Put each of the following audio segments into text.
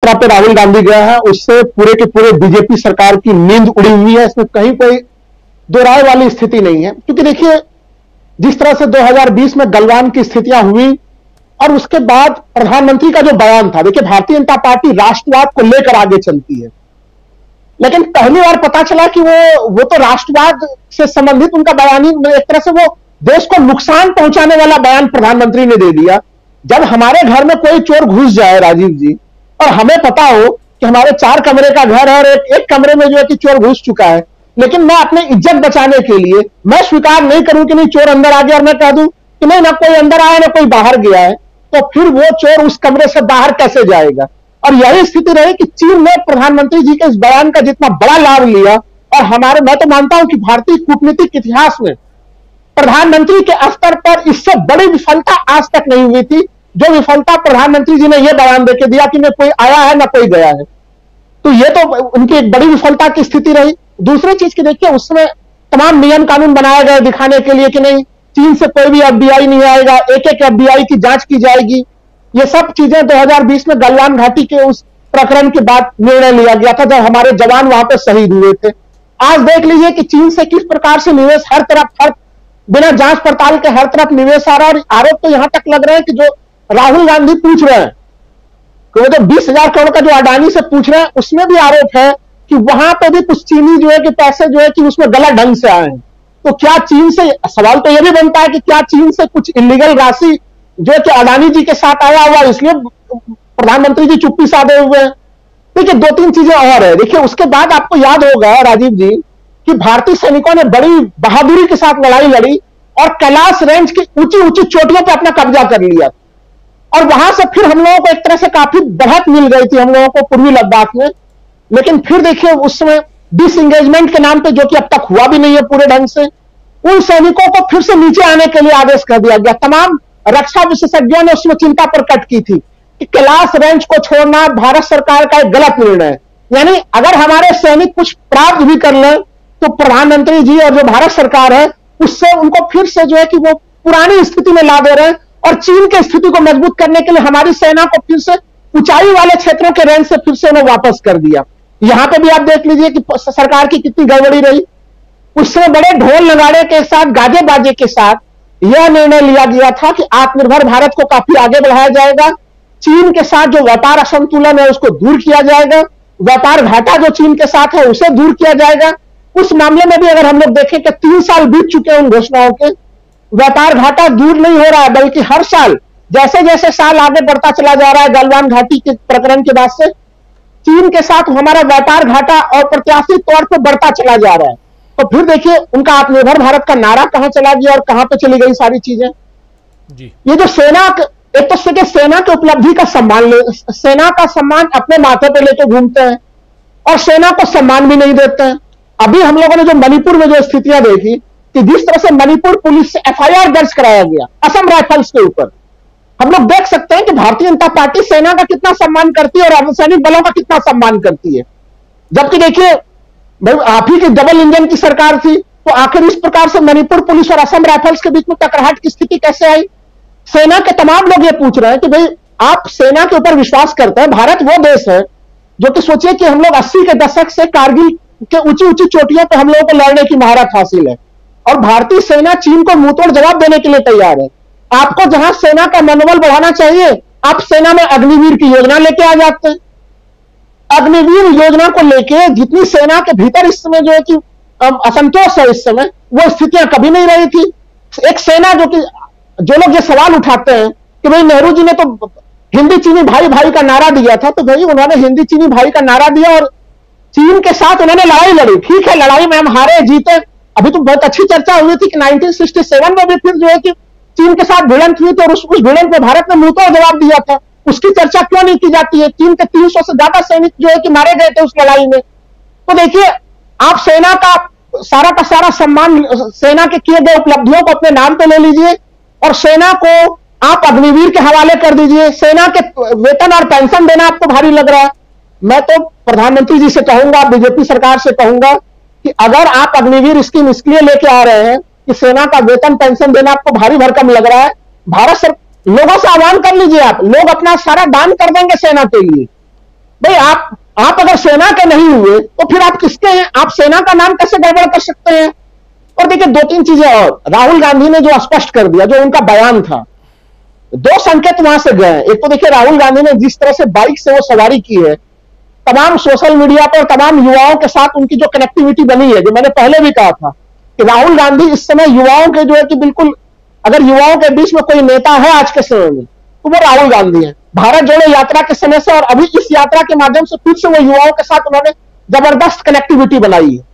यात्रा पे राहुल गांधी गया है, उससे पूरे के पूरे बीजेपी सरकार की नींद उड़ी हुई है। इसमें कहीं कोई दो राय वाली स्थिति नहीं है, क्योंकि देखिए जिस तरह से 2020 में गलवान की स्थितियां हुई और उसके बाद प्रधानमंत्री का जो बयान था, देखिए भारतीय जनता पार्टी राष्ट्रवाद को लेकर आगे चलती है, लेकिन पहली बार पता चला कि वो तो राष्ट्रवाद से संबंधित उनका बयान ही एक तरह से वो देश को नुकसान पहुंचाने वाला बयान प्रधानमंत्री ने दे दिया। जब हमारे घर में कोई चोर घुस जाए राजीव जी, और हमें पता हो कि हमारे 4 कमरे का घर है और एक कमरे में जो है कि चोर घुस चुका है, लेकिन मैं अपनी इज्जत बचाने के लिए मैं स्वीकार नहीं करूं कि नहीं चोर अंदर आ गया और मैं कह दूं कि नहीं ना कोई अंदर आया ना कोई बाहर गया है, तो फिर वो चोर उस कमरे से बाहर कैसे जाएगा। और यही स्थिति रही कि चीन ने प्रधानमंत्री जी के इस बयान का जितना बड़ा लाभ लिया, और हमारे मैं तो मानता हूं कि भारतीय कूटनीतिक इतिहास में प्रधानमंत्री के स्तर पर इससे बड़ी विफलता आज तक नहीं हुई थी, जो विफलता प्रधानमंत्री जी ने यह बयान देके दिया कि न कोई आया है ना कोई गया है। तो यह तो उनकी एक बड़ी विफलता की स्थिति रही। दूसरी चीज की देखिए, उसमें तमाम नियम कानून बनाए गए दिखाने के लिए कि नहीं चीन से कोई भी एफडीआई नहीं आएगा, एक एक एफडीआई की जांच की जाएगी। ये सब चीजें 2020 में गलवान घाटी के उस प्रकरण के बाद निर्णय लिया गया था, जब हमारे जवान वहां पे शहीद हुए थे। आज देख लीजिए कि चीन से किस प्रकार से निवेश हर तरफ, हर बिना जांच पड़ताल के हर तरफ निवेश आ रहा है। और आरोप तो यहां तक लग रहे हैं कि जो राहुल गांधी पूछ रहे हैं कि वो जो 20,000 करोड़ का जो अडानी से पूछ रहे हैं, उसमें भी आरोप है कि वहां पे भी कुछ चीनी जो है कि पैसे जो है कि उसमें गलत ढंग से आए हैं। तो क्या चीन से, सवाल तो यह भी बनता है कि क्या चीन से कुछ इलीगल राशि जो कि अडानी जी के साथ आया हुआ, इसलिए प्रधानमंत्री जी चुप्पी साधे हुए हैं। देखिए 2-3 चीजें और है। देखिए उसके बाद आपको याद होगा राजीव जी कि भारतीय सैनिकों ने बड़ी बहादुरी के साथ लड़ाई लड़ी और कैलाश रेंज की ऊंची ऊंची चोटियों पर अपना कब्जा कर लिया, और वहां से फिर हम लोगों को एक तरह से काफी बढ़त मिल गई थी हम लोगों को पूर्वी लद्दाख में। लेकिन फिर देखिए उस समय डिसएंगेजमेंट के नाम पे, जो कि अब तक हुआ भी नहीं है पूरे ढंग से, उन सैनिकों को फिर से नीचे आने के लिए आदेश कर दिया गया। तमाम रक्षा विशेषज्ञों ने उसमें चिंता प्रकट की थी कि कैलाश रेंज को छोड़ना भारत सरकार का एक गलत निर्णय है। यानी अगर हमारे सैनिक कुछ प्राप्त भी कर लें तो प्रधानमंत्री जी और जो भारत सरकार है उससे उनको फिर से जो है कि वो पुरानी स्थिति में ला दे रहे हैं, और चीन की स्थिति को मजबूत करने के लिए हमारी सेना को फिर से ऊंचाई वाले क्षेत्रों के रेंज से फिर से उन्हें वापस कर दिया। यहां पे भी आप देख लीजिए कि सरकार की कितनी गड़बड़ी रही। उसमें बड़े ढोल नगाड़े के साथ, गाजे बाजे के साथ यह निर्णय लिया गया था कि आत्मनिर्भर भारत को काफी आगे बढ़ाया जाएगा, चीन के साथ जो व्यापार असंतुलन है उसको दूर किया जाएगा, व्यापार घाटा जो चीन के साथ है उसे दूर किया जाएगा। उस मामले में भी अगर हम लोग देखें कि 3 साल बीत चुके हैं उन घोषणाओं के, व्यापार घाटा दूर नहीं हो रहा है, बल्कि हर साल जैसे जैसे साल आगे बढ़ता चला जा रहा है गलवान घाटी के प्रकरण के बाद से चीन के साथ हमारा व्यापार घाटा और प्रत्याशित तौर पर बढ़ता चला जा रहा है। तो फिर देखिए उनका आत्मनिर्भर भारत का नारा कहां चला गया और कहां पे चली गई सारी चीजें जी। ये जो सेना, एक तो सेना की उपलब्धि का सम्मान, सेना का सम्मान अपने माथे पे लेके घूमते हैं और सेना को सम्मान भी नहीं देते हैं। अभी हम लोगों ने जो मणिपुर में जो स्थितियां देखी कि जिस तरह से मणिपुर पुलिस से एफआईआर दर्ज कराया गया असम राइफल्स के ऊपर, हम लोग देख सकते हैं कि भारतीय जनता पार्टी सेना का कितना सम्मान करती है और अर्धसैनिक बलों का कितना सम्मान करती है। जबकि देखिए भाई आप ही की डबल इंजन की सरकार थी, तो आखिर इस प्रकार से मणिपुर पुलिस और असम राइफल्स के बीच में टकराहट की स्थिति कैसे आई। सेना के तमाम लोग ये पूछ रहे हैं कि भाई आप सेना के ऊपर विश्वास करते हैं। भारत वो देश है जो कि सोचिए कि हम लोग 80 के दशक से कारगिल के ऊंची ऊंची चोटियों पर हम लोगों को लड़ने की महारत हासिल है, और भारतीय सेना चीन को मुंहतोड़ जवाब देने के लिए तैयार है। आपको जहां सेना का मनोबल बढ़ाना चाहिए, आप सेना में अग्निवीर की योजना लेके आ जाते हैं। अग्निवीर योजना को लेके जितनी सेना के भीतर इस समय जो है कि असंतोष है, इस समय वो स्थितियां कभी नहीं रही थी। एक सेना जो लोग ये सवाल उठाते हैं कि भाई नेहरू जी ने तो हिंदी चीनी भाई भाई का नारा दिया था, तो भाई उन्होंने हिंदी चीनी भाई का नारा दिया और चीन के साथ उन्होंने लड़ाई लड़ी। ठीक है, लड़ाई में हम हारे जीते। अभी तो बहुत अच्छी चर्चा हुई थी कि 1967 में भी फिर जो है कि चीन के साथ भिड़ंत हुई थी और उस भिड़ंत में भारत ने मुंहतोड़ जवाब दिया था। उसकी चर्चा क्यों नहीं की जाती है? चीन के 300 से ज्यादा सैनिक जो है कि मारे गए थे उस लड़ाई में। तो देखिए आप सेना का सारा सम्मान, सेना के किए गए उपलब्धियों को अपने नाम पे ले लीजिए और सेना को आप अग्निवीर के हवाले कर दीजिए। सेना के वेतन और पेंशन देना आपको भारी लग रहा है। मैं तो प्रधानमंत्री जी से कहूंगा, बीजेपी सरकार से कहूंगा कि अगर आप अग्निवीर स्कीम इसलिए लेके आ रहे हैं कि सेना का वेतन पेंशन देना आपको भारी भरकम लग रहा है, भारत सरकार लोगों से आह्वान कर लीजिए, आप लोग अपना सारा दान कर देंगे सेना के लिए। भाई आप अगर सेना के नहीं हुए तो फिर आप किसके हैं? आप सेना का नाम कैसे गड़बड़ कर सकते हैं? और देखिए दो तीन चीजें और राहुल गांधी ने जो स्पष्ट कर दिया, जो उनका बयान था, दो संकेत वहां से गए। एक तो देखिए राहुल गांधी ने जिस तरह से बाइक से वो सवारी की है, तमाम सोशल मीडिया पर तमाम युवाओं के साथ उनकी जो कनेक्टिविटी बनी है, जो मैंने पहले भी कहा था कि राहुल गांधी इस समय युवाओं के जो है कि बिल्कुल, अगर युवाओं के बीच में कोई नेता है आज के समय में तो वो राहुल गांधी है। भारत जोड़ो यात्रा के समय से और अभी इस यात्रा के माध्यम से फिर से वो युवाओं के साथ उन्होंने जबरदस्त कनेक्टिविटी बनाई है।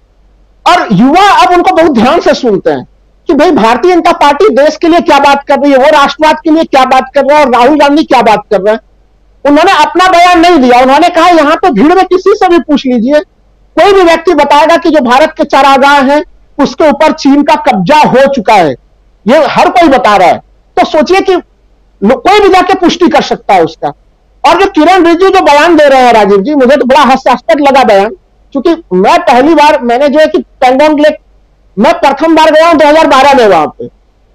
और युवा अब उनको बहुत ध्यान से सुनते हैं कि भाई भारतीय जनता पार्टी देश के लिए क्या बात कर रही है, वो राष्ट्रवाद के लिए क्या बात कर रहा है और राहुल गांधी क्या बात कर रहे हैं। उन्होंने अपना बयान नहीं दिया, उन्होंने कहा यहां पे भीड़ में किसी से भी पूछ लीजिए, कोई भी व्यक्ति बताएगा कि जो भारत के चारागाह हैं उसके ऊपर चीन का कब्जा हो चुका है, ये हर कोई बता रहा है। तो सोचिए कि कोई भी जाके पुष्टि कर सकता है उसका। और जो किरण रिजिजू जो बयान दे रहे हैं राजीव जी, मुझे तो बड़ा हास्यास्पद लगा बयान, क्योंकि मैं पहली बार मैंने जो है कि पेंगोंग लेक मैं प्रथम बार गया हूं 2012 में वहां पे,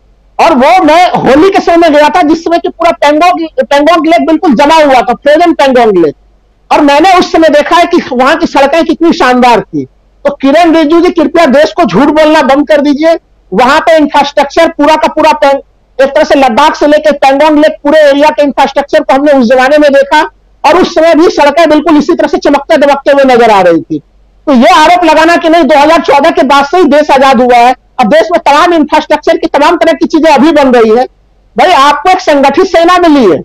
और वो मैं होली के समय में गया था जिस समय कि पूरा पेंगोंग लेक बिल्कुल जमा हुआ था, फ्रोजन पेंगोंग लेक। और मैंने उस समय देखा है कि वहां की सड़कें कितनी शानदार थी। तो किरण रिजिजू जी कृपया देश को झूठ बोलना बंद कर दीजिए। वहां पे इंफ्रास्ट्रक्चर पूरा का पूरा, एक तरह से लद्दाख से लेकर पेंगोंग लेक पूरे एरिया के इंफ्रास्ट्रक्चर को हमने उस जमाने में देखा, और उस समय भी सड़कें बिल्कुल इसी तरह से चमकते दमकते हुए नजर आ रही थी। तो यह आरोप लगाना कि नहीं 2014 के बाद से ही देश आजाद हुआ है, अब देश में तमाम इंफ्रास्ट्रक्चर की तमाम तरह की चीजें अभी बन रही है। भाई आपको एक संगठित सेना मिली है,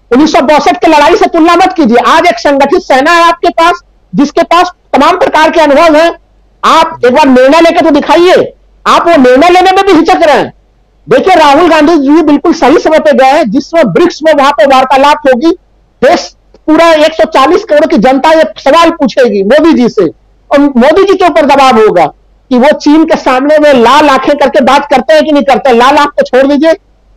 1962 की लड़ाई से तुलना मत कीजिए। आज एक संगठित सेना है आपके पास, जिसके पास तमाम प्रकार के अनुभव है। आप एक बार निर्णय लेकर तो दिखाइए। आप वो निर्णय लेने में भी हिचक रहे हैं। देखिए राहुल गांधी जी बिल्कुल सही समय पे गए हैं, जिसमें ब्रिक्स में वहां पे वार्तालाप होगी, देश पूरा 140 करोड़ की जनता ये सवाल पूछेगी मोदी जी से, और मोदी जी के ऊपर दबाव होगा कि वो चीन के सामने में लाल आंखें करके बात करते हैं कि नहीं करते। लाल आंख को छोड़ दीजिए,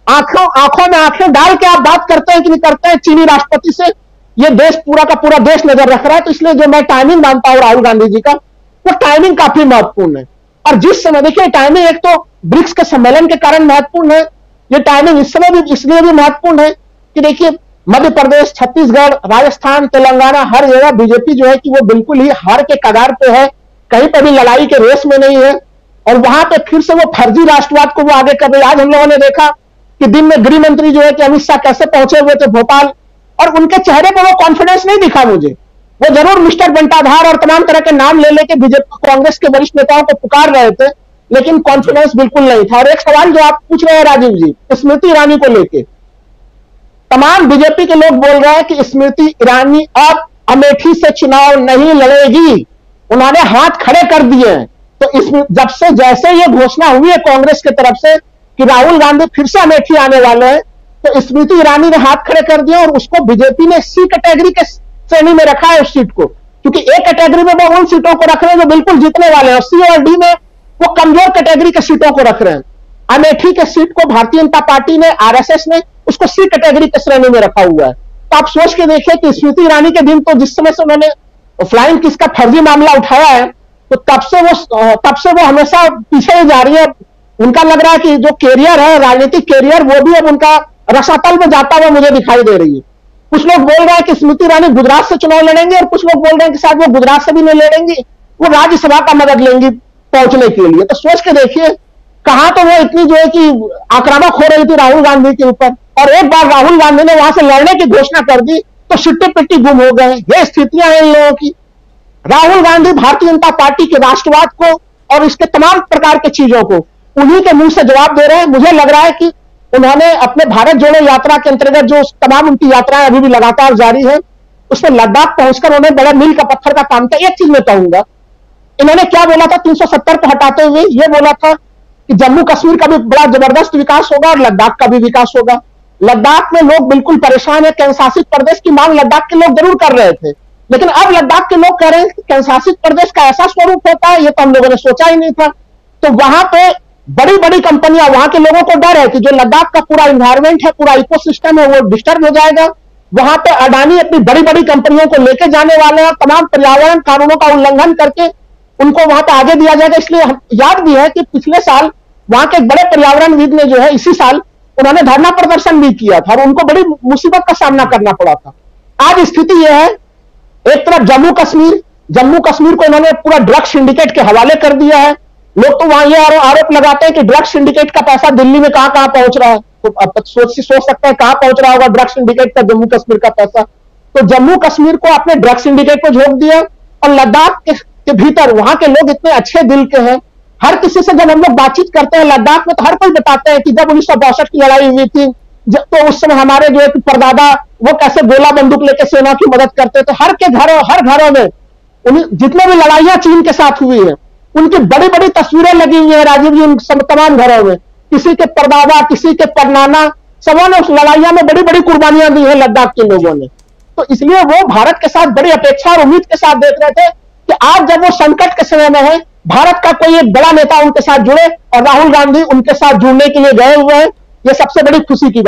आंखों में आंखें डाल के आप बात करते हैं कि नहीं करते हैं चीनी राष्ट्रपति से। ये देश पूरा का पूरा देश नजर रख रहा है। तो इसलिए जो मैं टाइमिंग मानता हूं राहुल गांधी जी का, वो टाइमिंग काफी महत्वपूर्ण है। और जिस समय देखिए टाइमिंग एक तो ब्रिक्स के सम्मेलन के कारण महत्वपूर्ण है, ये टाइमिंग इस समय भी इसलिए भी महत्वपूर्ण है कि देखिए मध्य प्रदेश, छत्तीसगढ़, राजस्थान, तेलंगाना, हर जगह बीजेपी जो है कि वो बिल्कुल ही हार के कगार पे है, कहीं पर भी लड़ाई के रेस में नहीं है। और वहां पे फिर से वो फर्जी राष्ट्रवाद को वो आगे कर रही है। आज हम लोगों ने देखा कि दिन में गृह मंत्री जो है कि अमित शाह कैसे पहुंचे हुए थे भोपाल, और उनके चेहरे पर वो कॉन्फिडेंस नहीं दिखा मुझे। वो जरूर मिस्टर बंटाधार और तमाम तरह के नाम ले लेके बीजेपी कांग्रेस के वरिष्ठ नेताओं को पुकार रहे थे, लेकिन कॉन्फिडेंस बिल्कुल नहीं था। और एक सवाल जो आप पूछ रहे हैं राजीव जी, स्मृति ईरानी को लेके, तमाम बीजेपी के लोग बोल रहे हैं कि स्मृति ईरानी अब अमेठी से चुनाव नहीं लड़ेगी, उन्होंने हाथ खड़े कर दिए हैं। तो इसमें जब से जैसे ये घोषणा हुई है कांग्रेस की तरफ से कि राहुल गांधी फिर से अमेठी आने वाले हैं, तो स्मृति ईरानी ने हाथ खड़े कर दिया, और उसको बीजेपी ने सी कैटेगरी के श्रेणी में रखा है उस सीट को, क्योंकि ए कैटेगरी में वो उन सीटों को रख रहे हैं जो बिल्कुल जीतने वाले हैं, और सी और डी में वो कमजोर कैटेगरी के सीटों को रख रहे हैं। अमेठी के सीट को भारतीय जनता पार्टी ने, आरएसएस ने उसको सी कैटेगरी के श्रेणी में रखा हुआ है। तो आप सोच के देखिए कि स्मृति ईरानी के दिन, तो जिस समय से उन्होंने फ्लाइंग किस का फर्जी मामला उठाया है, तो तब से वो हमेशा पीछे ही जा रही है। उनका लग रहा है कि जो कैरियर है, राजनीतिक कैरियर, वो भी अब उनका रसातल में जाता हुआ मुझे दिखाई दे रही है। कुछ लोग बोल रहे हैं कि स्मृति ईरानी गुजरात से चुनाव लड़ेंगे, और कुछ लोग बोल रहे हैं कि शायद वो गुजरात से भी नहीं लड़ेंगी, वो राज्यसभा का मदद लेंगी पहुंचने के लिए। तो सोच के देखिए कहां तो वो इतनी जो है कि आक्रामक हो रही थी राहुल गांधी के ऊपर, और एक बार राहुल गांधी ने वहां से लड़ने की घोषणा कर दी तो सिट्टी पिट्टी गुम हो गए। ये स्थितियां हैं इन लोगों की। राहुल गांधी भारतीय जनता पार्टी के राष्ट्रवाद को और इसके तमाम प्रकार की चीजों को उन्हीं के मुंह से जवाब दे रहे हैं। मुझे लग रहा है कि उन्होंने अपने भारत जोड़ो यात्रा के अंतर्गत जो तमाम उनकी यात्राएं अभी भी लगातार जारी है, उसमें लद्दाख पहुंचकर उन्होंने बड़ा मील का पत्थर का काम किया। एक चीज मैं कहूंगा, इन्होंने क्या बोला था 370 को हटाते हुए, यह बोला था कि जम्मू कश्मीर का भी बड़ा जबरदस्त विकास होगा और लद्दाख का भी विकास होगा। लद्दाख में लोग बिल्कुल परेशान है, केंद्र शासित प्रदेश की मांग लद्दाख के लोग जरूर कर रहे थे, लेकिन अब लद्दाख के लोग कह रहे हैं कि केंद्र शासित प्रदेश का ऐसा स्वरूप होता है, ये तो हम लोगों ने सोचा ही नहीं था। तो वहां पे बड़ी बड़ी कंपनियां, वहां के लोगों को डर है कि जो लद्दाख का पूरा इन्वायरमेंट है, पूरा इकोसिस्टम है, वो डिस्टर्ब हो जाएगा। वहां पे अडानी अपनी बड़ी बड़ी कंपनियों को लेके जाने वाले हैं, तमाम पर्यावरण कानूनों का उल्लंघन करके उनको वहां पे आगे दिया जाएगा। इसलिए याद भी है कि पिछले साल वहां के एक बड़े पर्यावरणविद ने जो है इसी साल उन्होंने धरना प्रदर्शन भी किया था और उनको बड़ी मुसीबत का सामना करना पड़ा था। आज स्थिति यह है एक तरफ जम्मू कश्मीर को इन्होंने पूरा ड्रग सिंडिकेट के हवाले कर दिया है। लोग तो वहां ये आरोप लगाते हैं कि ड्रग सिंडिकेट का पैसा दिल्ली में कहां कहां पहुंच रहा है। तो आप सोच सकते हैं कहां पहुंच रहा होगा ड्रग सिंडिकेट का जम्मू कश्मीर का पैसा। तो जम्मू कश्मीर को आपने ड्रग सिंडिकेट को झोंक दिया, और लद्दाख के भीतर वहां के लोग इतने अच्छे दिल के हैं। हर किसी से जब हम लोग बातचीत करते हैं लद्दाख में, तो हर कोई बताते हैं कि जब 1962 की लड़ाई हुई थी, तो उस समय हमारे जो एक परदादा वो कैसे गोला बंदूक लेके सेना की मदद करते थे। हर घरों में जितने भी लड़ाइयां चीन के साथ हुई है उनकी बड़ी बड़ी तस्वीरें लगी हुई है राजीव जी, उन तमाम घरों में। किसी के परदादा, किसी के परनाना, सबों ने उस लड़ाइयां में बड़ी बड़ी कुर्बानियां दी है लद्दाख के लोगों ने। तो इसलिए वो भारत के साथ बड़ी अपेक्षा और उम्मीद के साथ देख रहे थे कि आज जब वो संकट के समय में है, भारत का कोई एक बड़ा नेता उनके साथ जुड़े, और राहुल गांधी उनके साथ जुड़ने के लिए गए हुए हैं। ये सबसे बड़ी खुशी की बात